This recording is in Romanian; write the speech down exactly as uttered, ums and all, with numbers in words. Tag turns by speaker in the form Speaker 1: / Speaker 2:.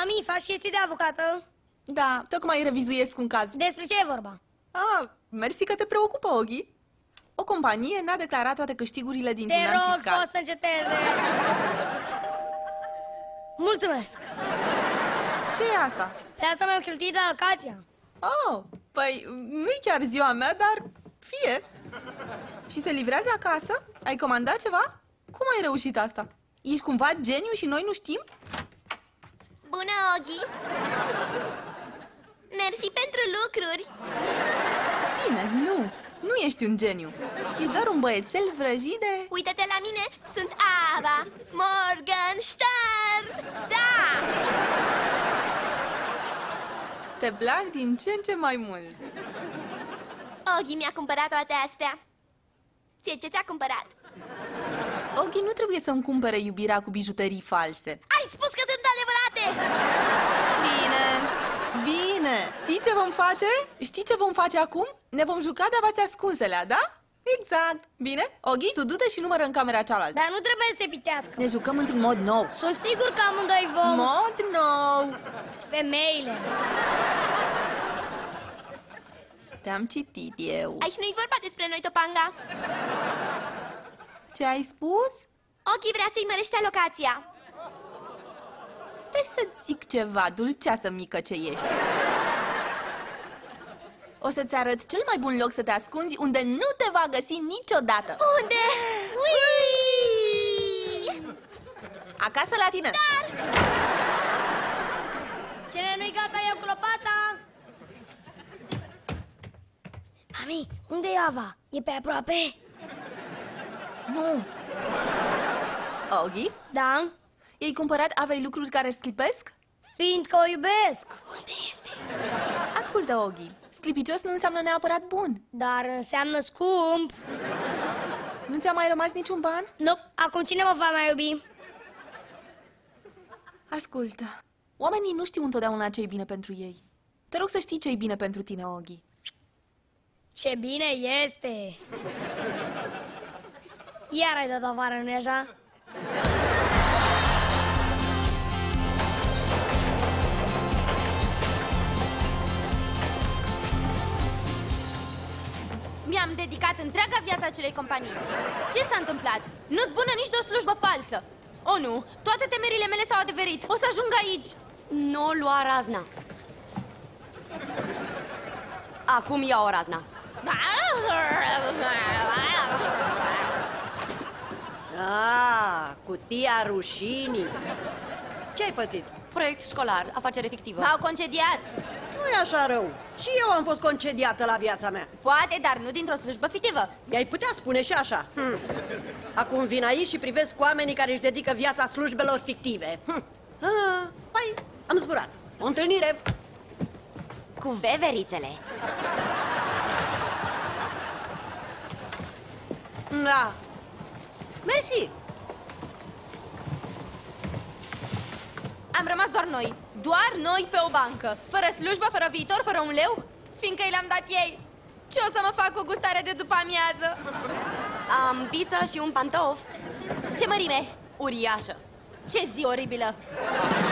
Speaker 1: Mami, faci chestii de avocată?
Speaker 2: Da, tocmai revizuiesc un caz.
Speaker 1: Despre ce e vorba?
Speaker 2: Ah, mersi că te preocupă, Oghi. O companie n-a declarat toate câștigurile dintr-un
Speaker 1: Te
Speaker 2: an
Speaker 1: rog,
Speaker 2: fiscal.
Speaker 1: fost să înceteze. Mulțumesc.
Speaker 2: Ce e asta?
Speaker 1: Pe asta mi-au cheltuit alocația.
Speaker 2: Oh, păi nu-i chiar ziua mea, dar fie. Și se livrează acasă? Ai comandat ceva? Cum ai reușit asta? Ești cumva geniu și noi nu știm?
Speaker 3: Bună, Oghi! Mersi pentru lucruri!
Speaker 2: Bine, nu. Nu ești un geniu. Ești doar un băiețel vrăjit de...
Speaker 3: Uită-te la mine, sunt Ava Morgenstern! Da!
Speaker 2: Te plac din ce în ce mai mult.
Speaker 3: Oghi mi-a cumpărat toate astea. Ție ce ți-a cumpărat?
Speaker 2: Oghi nu trebuie să-mi cumpere iubirea cu bijuterii false.
Speaker 3: Ai spus că sunt adevărate!
Speaker 2: Bine, bine. Știi ce vom face? Știi ce vom face acum? Ne vom juca de avați ascunselea, da? Exact. Bine, Oghi, tu du-te și numără în camera cealaltă.
Speaker 1: Dar nu trebuie să se pitească.
Speaker 2: Ne jucăm într-un mod nou.
Speaker 1: Sunt sigur că amândoi vom...
Speaker 2: Mod nou.
Speaker 1: Femeile.
Speaker 2: Te-am citit eu.
Speaker 3: Aici nu-i vorba despre noi, Topanga.
Speaker 2: Ce ai spus?
Speaker 3: Oghi vrea să-i mărește alocația.
Speaker 2: Stai să zic ceva, dulceață mică ce ești. O să-ți arăt cel mai bun loc să te ascunzi unde nu te va găsi niciodată.
Speaker 3: Unde? Ui!
Speaker 2: Acasă la tine.
Speaker 3: Dar...
Speaker 1: Cine nu-i gata, iau cu lopata. Mami, unde e Ava? E pe aproape?
Speaker 2: Nu. Oghi,
Speaker 1: Da?
Speaker 2: i-ai cumpărat Avei lucruri care sclipesc?
Speaker 1: Fiindcă o iubesc. Unde este?
Speaker 2: Ascultă, Oghi, sclipicios nu înseamnă neapărat bun.
Speaker 1: Dar înseamnă scump.
Speaker 2: Nu ți-a mai rămas niciun ban?
Speaker 1: Nu, acum cine mă va mai iubi?
Speaker 2: Ascultă, oamenii nu știu întotdeauna ce-i bine pentru ei. Te rog să știi ce-i bine pentru tine, Oghi.
Speaker 1: Ce bine este! Iar ai dat afară, nu-i așa?
Speaker 4: Mi-am dedicat întreaga viață acelei companii. Ce s-a întâmplat? Nu-s bună nici de o slujbă falsă. O, nu, toate temerile mele s-au adeverit. O să ajung aici.
Speaker 5: Nu lua razna. Acum ia o razna. Ah, cutia rușinii. Ce ai pățit? Proiect școlar, afacere fictivă.
Speaker 4: M-au concediat.
Speaker 6: Nu-i așa rău. Și eu am fost concediată la viața mea.
Speaker 4: Poate, dar nu dintr-o slujbă fictivă.
Speaker 6: I-ai putea spune și așa. Hm. Acum vin aici și privesc oamenii care își dedică viața slujbelor fictive. Hm. Ah, păi, am zburat. O întâlnire.
Speaker 5: Cu veverițele.
Speaker 6: Da. Mersi.
Speaker 4: Am rămas doar noi. Doar noi pe o bancă. Fără slujbă, fără viitor, fără un leu. Fiindcă i l-am dat ei. Ce o să mă fac cu gustare de după amiază?
Speaker 5: Am pizza și un pantof.
Speaker 4: Ce mărime?
Speaker 5: Uriașă.
Speaker 4: Ce zi oribilă!